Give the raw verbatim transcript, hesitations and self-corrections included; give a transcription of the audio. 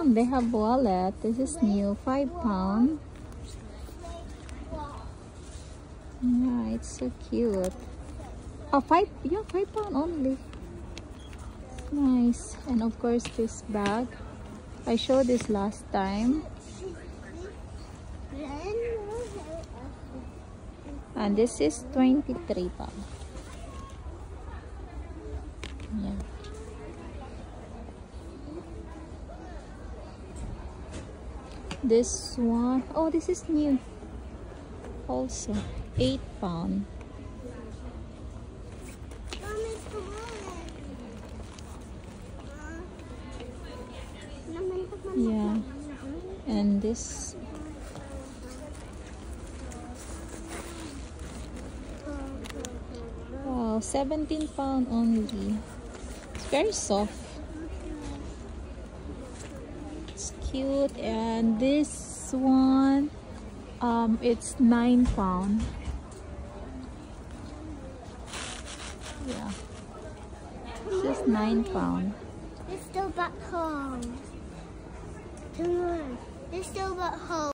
pound. They have wallet. This is new. Five pound. Yeah, it's so cute. Oh, five. Yeah, five pound only. Nice. And of course, this bag. I showed this last time. And this is twenty-three pound. Yeah. This one, oh, this is new. Also, eight pound. Yeah. And this. Wow, seventeen pound only. It's very soft. It's cute. And this one, um, it's nine pound. Yeah. This is nine pound. It's still back home. It's still back home.